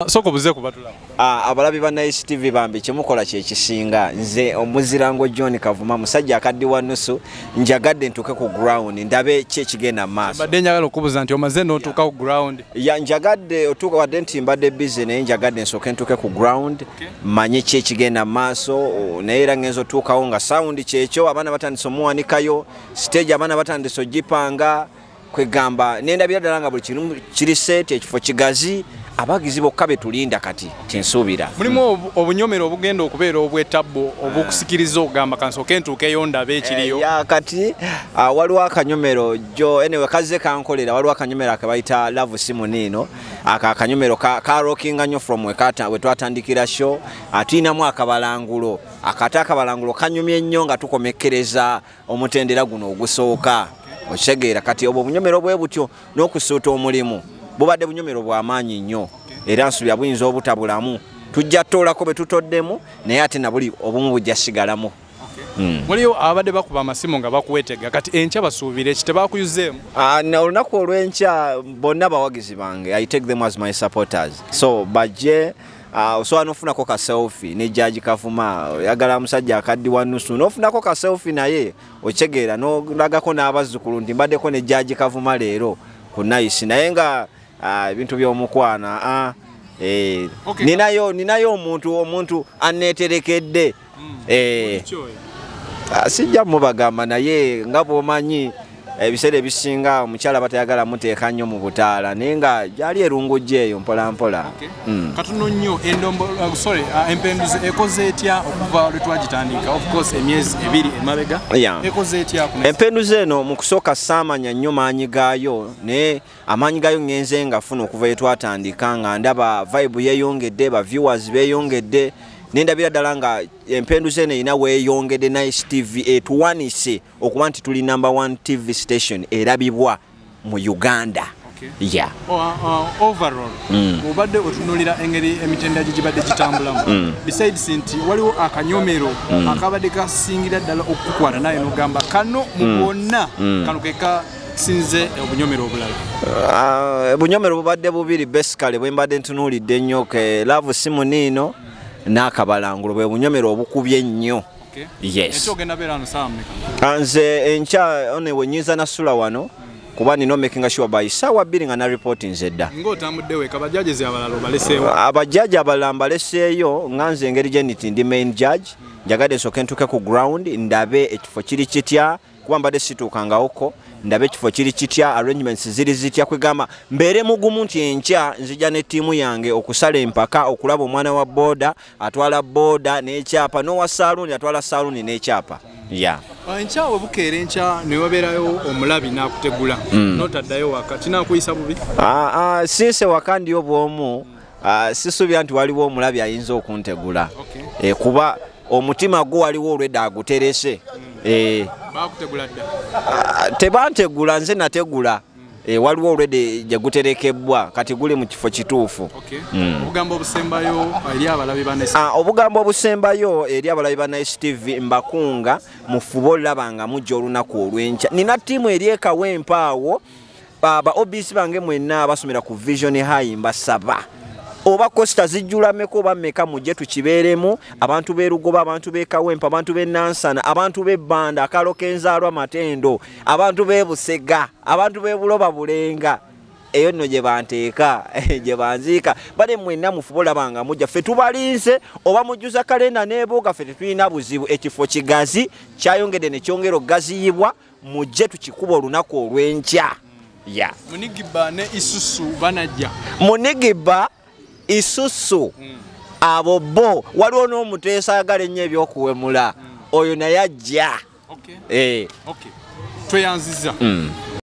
Soko buze kubatula. Abalabi ba Nice TV bambi kyemukola kye kisinga nze omuzirango John Kavuma musajja akaddi wa nusu njagadde ntuke ku ground ndabe kye kigenda maaso. Badde njagala okubuza nti omaze n'otuuka ku ground. Ya njagadde otuuka wadde nti mbadde busy naye njagadde nsooke ntuke ku ground manye kye kigenda maaso naye era ngenzo tuukawo nga sound kyekyo abaana batandise omuwanikayo stage abaana batandise ogipanga kwegamba nendabira ddala nga buli kintu kiri set ekifo kigazi abagizi bokka betulinda kati kyensuubira. Mulimu obunyomero obugenda okubeera obwetabbo obukusikiriza ogamba kansooke ntuukeyo ndabe ekiriyo. Ya kati waliwo akanyomero jo anyway kazze kankolera waliwo akanyomero akabayita Love Simonino akanyomero ka rockinga nnyo from we twatandikira show atuyinamu akabalangulo akabalangulo kanyumye nnyo nga tukomekkereza omutendera guno ogusooka okisegeera kati obwo bunyomero bwe butyo n'okusuuta omulimu bubadde bunyomero bw'amaanyi nnyo era nsubira buyinza obutabulamu tujja toolako be tutoddemu naye ate nabuli obumu bujja sigalamu. Muliyo abadde bakuba amasimu nga bakuwetega kati enkya basuubire ki tebakuyuzeemu? Olunaku olw'enkya bonna bawagizi bange I take them as my supporters so bajje osobola n'ofunako ka selfie ne Judge Kavuma yagala musajja akaddi wa nusu n'ofunako ka selfie naye okitegeera n'olagako n'abazzukulu nti mbaddeko ne Judge Kavuma leero ku Nice naye nga ebintu by'omukwana ninayo omuntu aneeterekedde sijja mubagamba naye nga bw'omanyi ebiseera ebisinga omukyala batayagala muteeka nnyo mu butaala naye nga gyali erungujja eyo mpola mpola. Katono nnyo empenduze ekoze etya okuva lwe twagitandika of course emyezi 2 emabega ekoze etya? Empenduze eno mu kusooka saamanya nnyo maanyi gaayo naye amaanyi gaayo ngenze ngafuna okuva lwe twatandika nga ndaba vibe yeeyongedde ba viewers beeyongedde nendabira ddala nga empenduze eno erina weeyongedde Nice TV etuwanise okuba nti tuli #1 TV station erabibwa mu Uganda. Overall obadde otunulira engeri emitendera gibadde gitambulamu besides nti waliwo akanyomero akabadde kasingira ddala okukwata naye nogamba kano mu bonna kano keka sinze obunyomero obulala? Obunyomero bubadde bubiri basically bwe mbadde ntunuulidde nnyo ke Love Simonino n'akabalangulo bwe bunyomero obukubye nnyo. Yes. Nze enkya we nyiza nasula wano kuba nino making sure by ssaawa 2 nga na reporting zedda. Ng'otambuddewo abajaji abalala obaleseewo? Abajaji abalala mbaleseeyo nga nze engeri gye niti ndi main judge njagadde nsooke ntuuke ku ground ndabe ekifo kiri kitya kuba mbadde situukangawoko ndabe ekifo kiri kitya arrangements ziri zitya kwegamba mbeere mugumu nti enkya nzija ne ttiimu yange okusala empaka okulaba omwana wa booda atwala booda n'ekyapa n'owa saaluuni atwala saaluuni n'ekyapa. Enkya obukeera enkya ne wabeerayo omulabi n'akutegula n'otaddayo waka kinaakuyisa bubi? Sinse waka ndiyo bw'omu sisuubira nti waliwo omulabi ayinza okuntegula kuba omutima gwo waliwo olwedda aguterese. Bakutegula dda? Tebantegula nze nategula waliwo olwedde gye guterekebbwa kati guli mu kifo kituufu. Obugambo obusembayo eri abalabi ba Nice? Obugambo obusembayo eri abalabi ba Nice TV mbakunga mufube olaba nga mujja olunaku olw'enkya. Nina ttiimu eri ekawempa awo ba obisi bange mwenna abasomera ku Vision High mbasaba oba Costa zijjulameko oba mmeka mujje tukibeeremu abantu b'Erugoba abantu b'Ekawempa abantu b'e Nansana abantu b'Ebbanda akalo k'Enzaalwa Matendo abantu b'e Busega abantu b'e Buloba Bulenga eyo nno gye banteeka gye banziika bale mwenna mufube olaba nga mujja ffe tubalinze oba mujjuza kalenda n'ebuuga ffe tetulina buzibu ekifo kigazi kyayongedde ne kyongera okugaziyibwa mujje tukikuba olunaku olw'enkya. Munigibba ne Isusu banajja? Munigibba Isusu abo bo waliwo n'omuteesa ayagala ennyo ebyokuwemula oyo naye ajja. Tweyanziza